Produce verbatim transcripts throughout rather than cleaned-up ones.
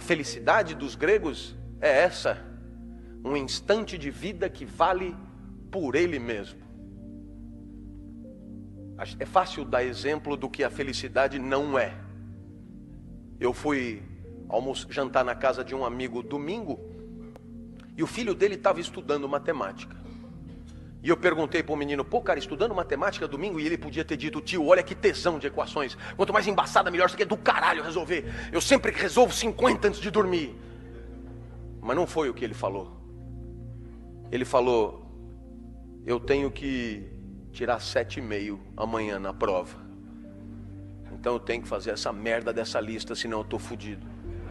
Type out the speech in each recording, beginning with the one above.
felicidade dos gregos é essa: um instante de vida que vale por ele mesmo. É fácil dar exemplo do que a felicidade não é. Eu fui almoçar, jantar na casa de um amigo domingo, e o filho dele estava estudando matemática. E eu perguntei para o menino: pô, cara, estudando matemática domingo? E ele podia ter dito: tio, olha que tesão de equações. Quanto mais embaçada, melhor. Isso aqui é do caralho resolver. Eu sempre resolvo cinquenta antes de dormir. Mas não foi o que ele falou. Ele falou: eu tenho que tirar sete e meio amanhã na prova. Então eu tenho que fazer essa merda dessa lista, senão eu tô fudido.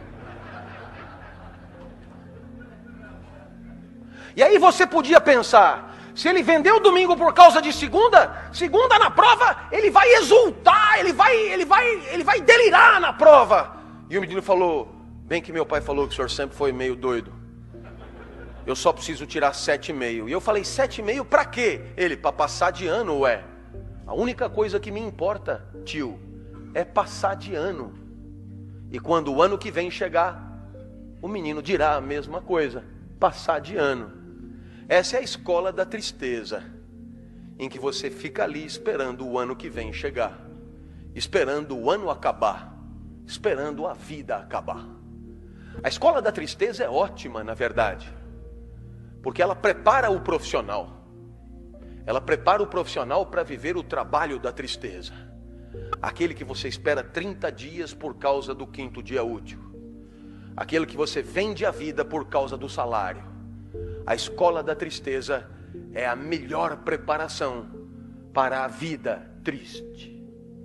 E aí você podia pensar: se ele vendeu domingo por causa de segunda, segunda na prova, ele vai exultar, ele vai, ele vai, ele vai delirar na prova. E o menino falou: bem que meu pai falou que o senhor sempre foi meio doido. Eu só preciso tirar sete e meio. E eu falei: sete e meio pra quê? Ele: pra passar de ano, ué. A única coisa que me importa, tio, é passar de ano. E quando o ano que vem chegar, o menino dirá a mesma coisa: passar de ano. Essa é a escola da tristeza, em que você fica ali esperando o ano que vem chegar, esperando o ano acabar, esperando a vida acabar. A escola da tristeza é ótima, na verdade, porque ela prepara o profissional. Ela prepara o profissional para viver o trabalho da tristeza. Aquele que você espera trinta dias por causa do quinto dia útil. Aquele que você vende a vida por causa do salário. A escola da tristeza é a melhor preparação para a vida triste.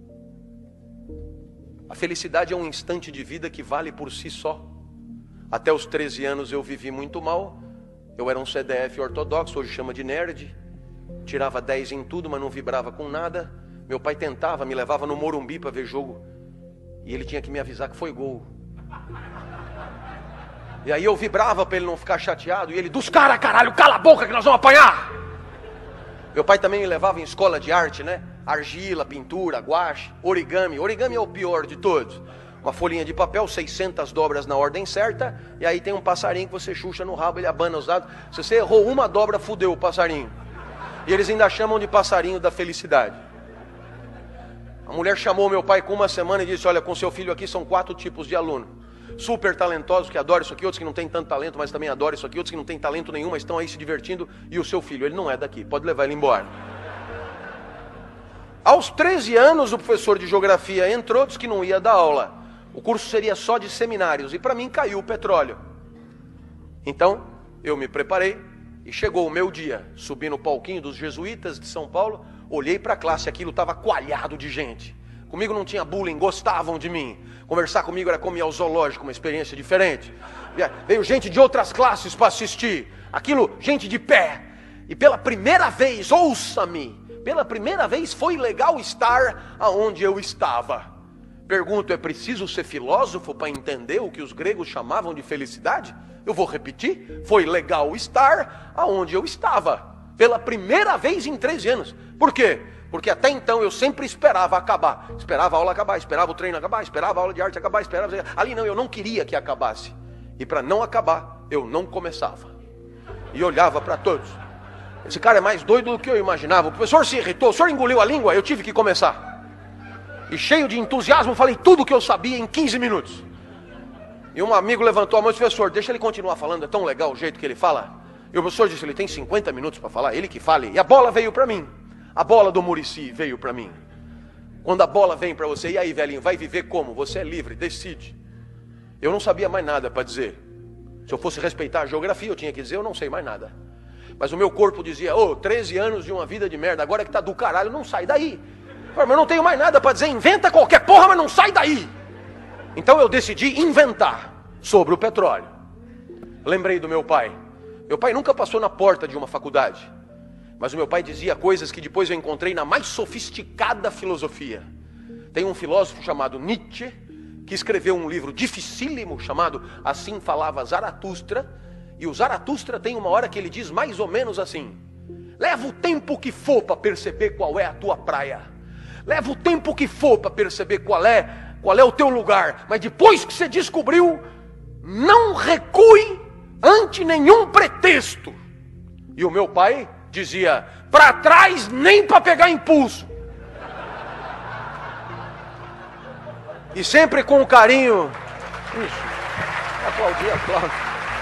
A felicidade é um instante de vida que vale por si só. Até os treze anos eu vivi muito mal. Eu era um C D F ortodoxo, hoje chama de nerd. Tirava dez em tudo, mas não vibrava com nada. Meu pai tentava, me levava no Morumbi para ver jogo, e ele tinha que me avisar que foi gol. E aí eu vibrava para ele não ficar chateado, e ele: dos caras, caralho, cala a boca que nós vamos apanhar. Meu pai também me levava em escola de arte, né? Argila, pintura, guache, origami. Origami é o pior de todos. Uma folhinha de papel, seiscentas dobras na ordem certa, e aí tem um passarinho que você chucha no rabo, ele abana os dados. Se você errou uma dobra, fudeu o passarinho. E eles ainda chamam de passarinho da felicidade. A mulher chamou meu pai com uma semana e disse: olha, com seu filho aqui são quatro tipos de aluno. Super talentosos que adoram isso aqui, outros que não têm tanto talento, mas também adoram isso aqui, outros que não têm talento nenhum, mas estão aí se divertindo. E o seu filho, ele não é daqui, pode levar ele embora. Aos treze anos, o professor de geografia entrou, disse que não ia dar aula. O curso seria só de seminários, e para mim caiu o petróleo. Então, eu me preparei, e chegou o meu dia. Subi no palquinho dos jesuítas de São Paulo, olhei para a classe, aquilo estava coalhado de gente. Comigo não tinha bullying, gostavam de mim. Conversar comigo era como ir ao zoológico, uma experiência diferente. Veio gente de outras classes para assistir. Aquilo, gente de pé. E pela primeira vez, ouça-me, pela primeira vez foi legal estar aonde eu estava. Pergunto: é preciso ser filósofo para entender o que os gregos chamavam de felicidade? Eu vou repetir: foi legal estar aonde eu estava. Pela primeira vez em treze anos. Por quê? Porque até então eu sempre esperava acabar. Esperava a aula acabar, esperava o treino acabar, esperava a aula de arte acabar, esperava... Ali não, eu não queria que acabasse. E para não acabar, eu não começava. E olhava para todos. Esse cara é mais doido do que eu imaginava. O professor se irritou, o senhor engoliu a língua, eu tive que começar. E cheio de entusiasmo, falei tudo o que eu sabia em quinze minutos. E um amigo levantou a mão e disse: professor, deixa ele continuar falando, é tão legal o jeito que ele fala. E o professor disse: ele tem cinquenta minutos para falar, ele que fale. E a bola veio para mim. A bola do Muricy veio para mim. Quando a bola vem para você: e aí, velhinho, vai viver como? Você é livre, decide. Eu não sabia mais nada para dizer. Se eu fosse respeitar a geografia, eu tinha que dizer: eu não sei mais nada. Mas o meu corpo dizia: ô, oh, treze anos de uma vida de merda, agora que tá do caralho, não sai daí. Mas eu não tenho mais nada para dizer, inventa qualquer porra, mas não sai daí. Então eu decidi inventar sobre o petróleo. Lembrei do meu pai. Meu pai nunca passou na porta de uma faculdade, mas o meu pai dizia coisas que depois eu encontrei na mais sofisticada filosofia. Tem um filósofo chamado Nietzsche, que escreveu um livro dificílimo chamado Assim Falava Zaratustra. E o Zaratustra tem uma hora que ele diz mais ou menos assim: leva o tempo que for para perceber qual é a tua praia. Leva o tempo que for para perceber qual é, qual é o teu lugar. Mas depois que você descobriu, não recue ante nenhum pretexto. E o meu pai dizia, para trás nem para pegar impulso. E sempre com carinho. Isso. Aplaudir, aplaudir.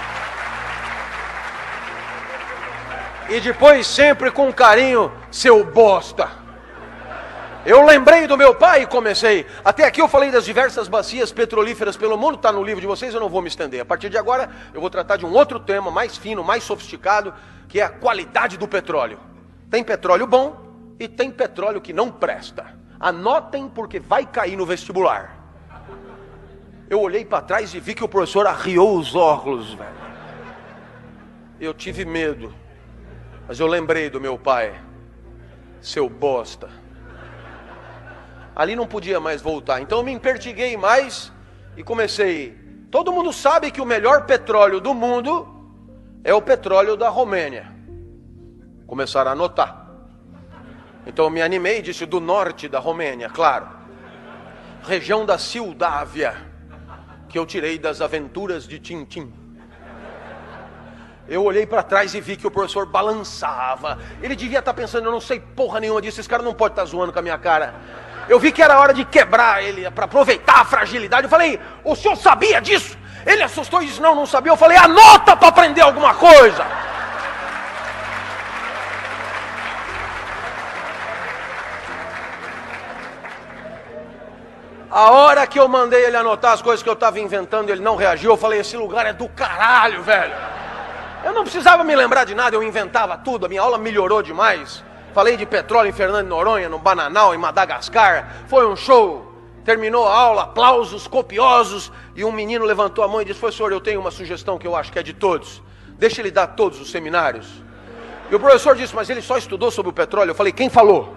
E depois sempre com carinho, seu bosta. Eu lembrei do meu pai e comecei. Até aqui eu falei das diversas bacias petrolíferas pelo mundo, está no livro de vocês, eu não vou me estender. A partir de agora eu vou tratar de um outro tema mais fino, mais sofisticado, que é a qualidade do petróleo. Tem petróleo bom e tem petróleo que não presta. Anotem porque vai cair no vestibular. Eu olhei para trás e vi que o professor arriou os óculos, velho. Eu tive medo. Mas eu lembrei do meu pai. Seu bosta. Ali não podia mais voltar. Então eu me empertiguei mais e comecei. Todo mundo sabe que o melhor petróleo do mundo é o petróleo da Romênia. Começaram a anotar. Então eu me animei e disse do norte da Romênia, claro. Região da Moldávia, que eu tirei das aventuras de Tintim. Eu olhei para trás e vi que o professor balançava. Ele devia estar pensando, eu não sei porra nenhuma disso, esse cara não pode estar zoando com a minha cara. Eu vi que era hora de quebrar ele, para aproveitar a fragilidade. Eu falei, o senhor sabia disso? Ele assustou e disse, não, não sabia. Eu falei, anota para aprender alguma coisa. A hora que eu mandei ele anotar as coisas que eu estava inventando, ele não reagiu. Eu falei, esse lugar é do caralho, velho. Eu não precisava me lembrar de nada, eu inventava tudo. A minha aula melhorou demais. Falei de petróleo em Fernando de Noronha, no Bananal, em Madagascar. Foi um show. Terminou a aula, aplausos copiosos. E um menino levantou a mão e disse, professor, eu tenho uma sugestão que eu acho que é de todos. Deixa ele dar todos os seminários. E o professor disse, mas ele só estudou sobre o petróleo. Eu falei, quem falou?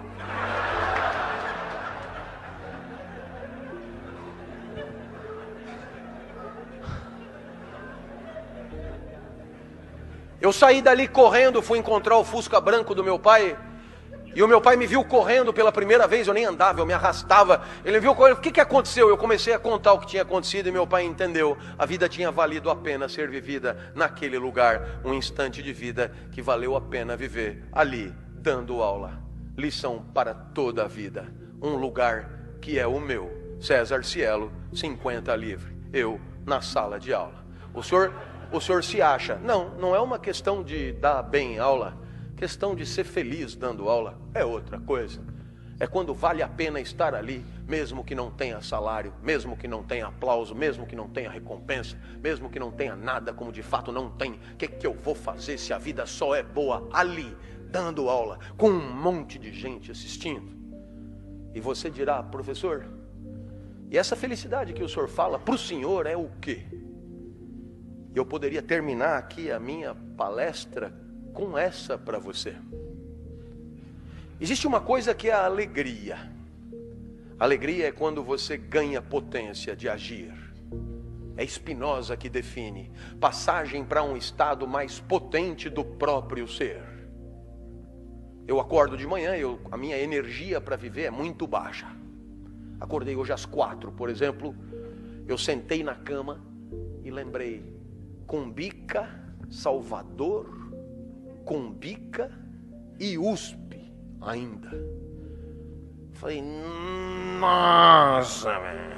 Eu saí dali correndo, fui encontrar o Fusca branco do meu pai. E o meu pai me viu correndo pela primeira vez, eu nem andava, eu me arrastava. Ele me viu correndo, o que, que aconteceu? Eu comecei a contar o que tinha acontecido e meu pai entendeu. A vida tinha valido a pena ser vivida naquele lugar. Um instante de vida que valeu a pena viver ali, dando aula. Lição para toda a vida. Um lugar que é o meu. César Cielo, cinquenta livre. Eu na sala de aula. O senhor... O senhor se acha. Não, não é uma questão de dar bem aula. Questão de ser feliz dando aula é outra coisa. É quando vale a pena estar ali, mesmo que não tenha salário, mesmo que não tenha aplauso, mesmo que não tenha recompensa, mesmo que não tenha nada, como de fato não tem. O que, que eu vou fazer se a vida só é boa ali, dando aula, com um monte de gente assistindo? E você dirá, professor, e essa felicidade que o senhor fala para o senhor é o quê? Eu poderia terminar aqui a minha palestra com essa para você. Existe uma coisa que é a alegria. Alegria é quando você ganha potência de agir. É Spinoza que define passagem para um estado mais potente do próprio ser. Eu acordo de manhã, eu, a minha energia para viver é muito baixa. Acordei hoje às quatro, por exemplo. Eu sentei na cama e lembrei: Cumbica, Salvador, Cumbica e U S P ainda. Falei, nossa, velho.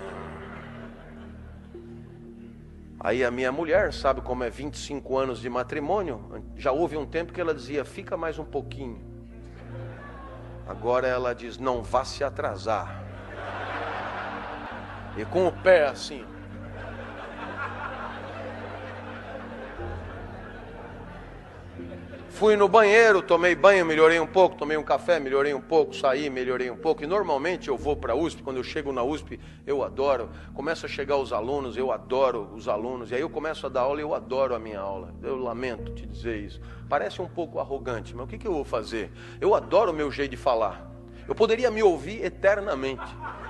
Aí a minha mulher, sabe como é vinte e cinco anos de matrimônio? Já houve um tempo que ela dizia, fica mais um pouquinho. Agora ela diz, não vá se atrasar. E com o pé assim. Fui no banheiro, tomei banho, melhorei um pouco, tomei um café, melhorei um pouco, saí, melhorei um pouco. E normalmente eu vou para a U S P, quando eu chego na U S P, eu adoro. Começam a chegar os alunos, eu adoro os alunos. E aí eu começo a dar aula e eu adoro a minha aula. Eu lamento te dizer isso. Parece um pouco arrogante, mas o que, que eu vou fazer? Eu adoro o meu jeito de falar. Eu poderia me ouvir eternamente.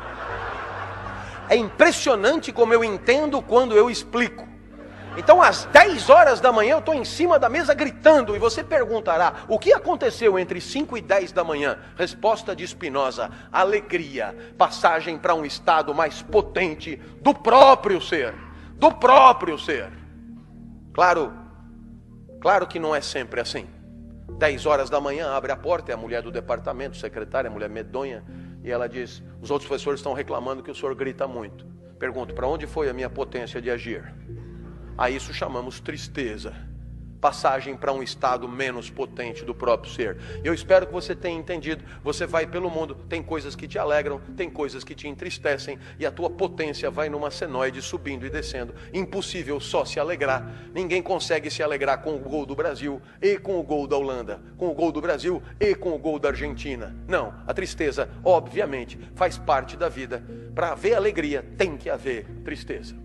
É impressionante como eu entendo quando eu explico. Então às dez horas da manhã eu estou em cima da mesa gritando. E você perguntará, o que aconteceu entre cinco e dez da manhã? Resposta de Spinoza, alegria, passagem para um estado mais potente do próprio ser. do próprio ser. Claro, claro que não é sempre assim. Dez horas da manhã abre a porta, é a mulher do departamento, secretária, a mulher medonha, e ela diz: os outros professores estão reclamando que o senhor grita muito. Pergunto: para onde foi a minha potência de agir? A isso chamamos tristeza. Passagem para um estado menos potente do próprio ser. Eu espero que você tenha entendido. Você vai pelo mundo, tem coisas que te alegram, tem coisas que te entristecem, e a tua potência vai numa senoide subindo e descendo. Impossível só se alegrar. Ninguém consegue se alegrar com o gol do Brasil e com o gol da Holanda, com o gol do Brasil e com o gol da Argentina. Não, a tristeza obviamente faz parte da vida. Para haver alegria tem que haver tristeza.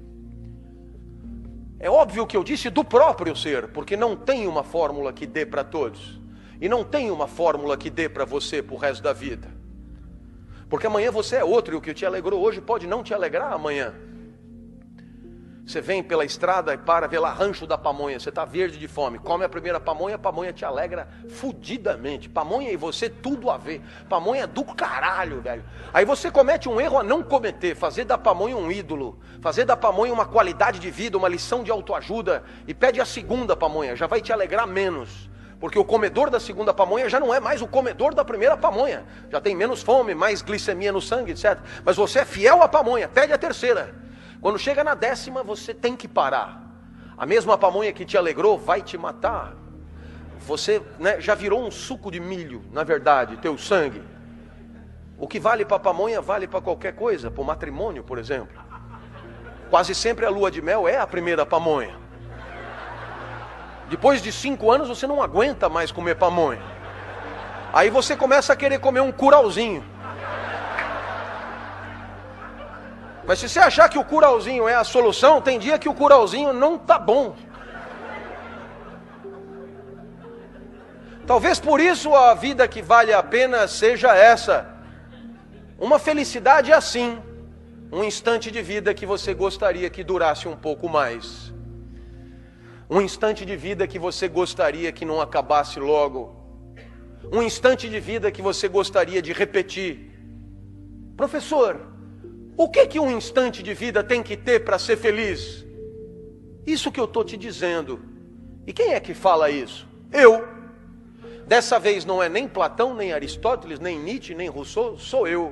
É óbvio que eu disse do próprio ser, porque não tem uma fórmula que dê para todos. E não tem uma fórmula que dê para você pro resto da vida. Porque amanhã você é outro, e o que te alegrou hoje pode não te alegrar amanhã. Você vem pela estrada e para, vê lá Rancho da Pamonha, você está verde de fome, come a primeira pamonha, a pamonha te alegra fudidamente. Pamonha e você tudo a ver. Pamonha do caralho, velho. Aí você comete um erro a não cometer, fazer da pamonha um ídolo, fazer da pamonha uma qualidade de vida, uma lição de autoajuda, e pede a segunda pamonha, já vai te alegrar menos. Porque o comedor da segunda pamonha já não é mais o comedor da primeira pamonha. Já tem menos fome, mais glicemia no sangue, etcétera. Mas você é fiel à pamonha, pede a terceira. Quando chega na décima, você tem que parar. A mesma pamonha que te alegrou vai te matar. Você, né, já virou um suco de milho, na verdade, teu sangue. O que vale para a pamonha vale para qualquer coisa, para o matrimônio, por exemplo. Quase sempre a lua de mel é a primeira pamonha. Depois de cinco anos você não aguenta mais comer pamonha. Aí você começa a querer comer um curauzinho. Mas se você achar que o curauzinho é a solução, tem dia que o curauzinho não tá bom. Talvez por isso a vida que vale a pena seja essa. Uma felicidade assim. Um instante de vida que você gostaria que durasse um pouco mais. Um instante de vida que você gostaria que não acabasse logo. Um instante de vida que você gostaria de repetir. Professor, o que que um instante de vida tem que ter para ser feliz? Isso que eu estou te dizendo. E quem é que fala isso? Eu. Dessa vez não é nem Platão, nem Aristóteles, nem Nietzsche, nem Rousseau, sou eu.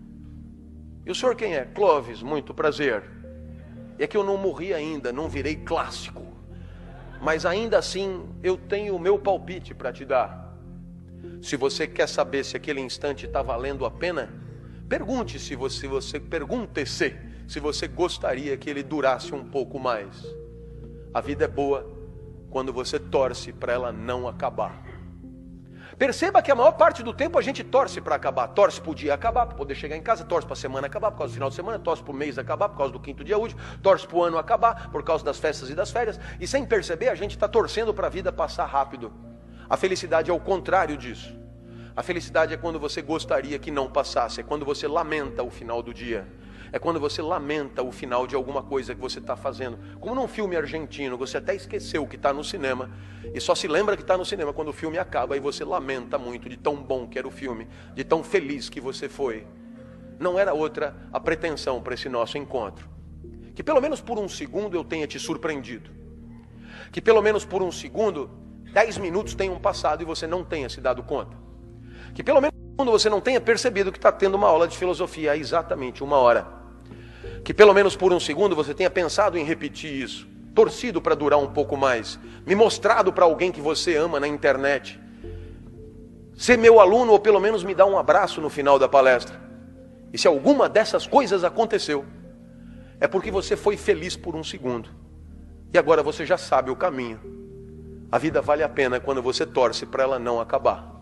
E o senhor quem é? Clóvis, muito prazer. É que eu não morri ainda, não virei clássico. Mas ainda assim eu tenho o meu palpite para te dar. Se você quer saber se aquele instante está valendo a pena, pergunte se você, você pergunte-se se você gostaria que ele durasse um pouco mais. A vida é boa quando você torce para ela não acabar. Perceba que a maior parte do tempo a gente torce para acabar. Torce para o dia acabar, para poder chegar em casa. Torce para a semana acabar, por causa do final de semana. Torce para o mês acabar, por causa do quinto dia útil. Torce para o ano acabar, por causa das festas e das férias. E sem perceber, a gente está torcendo para a vida passar rápido. A felicidade é o contrário disso. A felicidade é quando você gostaria que não passasse. É quando você lamenta o final do dia. É quando você lamenta o final de alguma coisa que você está fazendo. Como num filme argentino, você até esqueceu que está no cinema. E só se lembra que está no cinema quando o filme acaba. E você lamenta muito de tão bom que era o filme. De tão feliz que você foi. Não era outra a pretensão para esse nosso encontro. Que pelo menos por um segundo eu tenha te surpreendido. Que pelo menos por um segundo, dez minutos tenham passado e você não tenha se dado conta. Que pelo menos quando você não tenha percebido que está tendo uma aula de filosofia há exatamente uma hora. Que pelo menos por um segundo você tenha pensado em repetir isso. Torcido para durar um pouco mais. Me mostrado para alguém que você ama na internet. Ser meu aluno ou pelo menos me dar um abraço no final da palestra. E se alguma dessas coisas aconteceu, é porque você foi feliz por um segundo. E agora você já sabe o caminho. A vida vale a pena quando você torce para ela não acabar.